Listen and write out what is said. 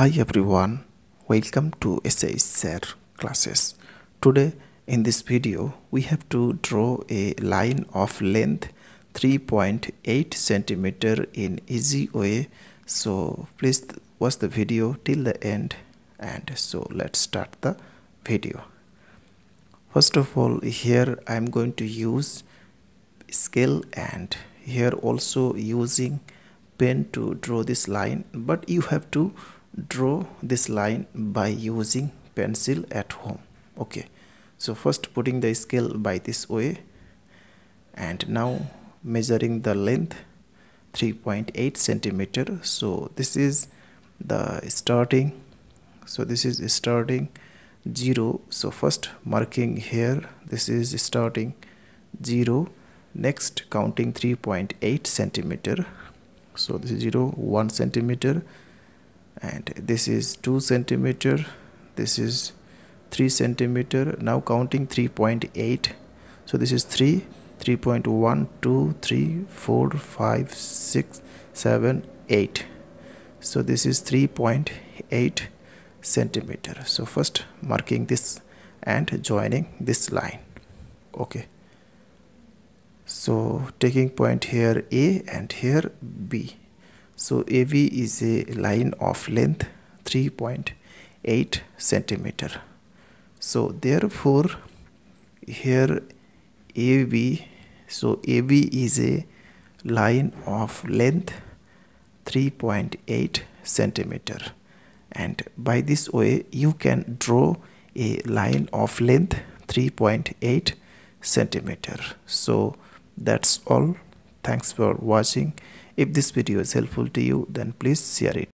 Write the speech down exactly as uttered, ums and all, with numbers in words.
Hi everyone, welcome to S H Share classes. Today in this video we have to draw a line of length three point eight centimeter in easy way. So please watch the video till the end, and so let's start the video. First of all, here I am going to use scale, and here also using pen to draw this line, but you have to draw this line by using pencil at home. Okay, so first putting the scale by this way, and now measuring the length three point eight centimeter. So this is the starting, so this is starting zero. So first marking here, this is starting zero, next counting three point eight centimeter. So this is zero, one centimeter, and this is two centimeter, this is three centimeter. Now counting three point eight, so this is three, three point one, two, three, four, five, six, seven, eight. So this is three point eight centimeter. So first marking this and joining this line. Okay, so taking point here A and here B. So A B is a line of length three point eight centimeter. So therefore here A B, so A B is a line of length three point eight centimeter, and by this way you can draw a line of length three point eight centimeter. So that's all. Thanks for watching. If this video is helpful to you, then please share it.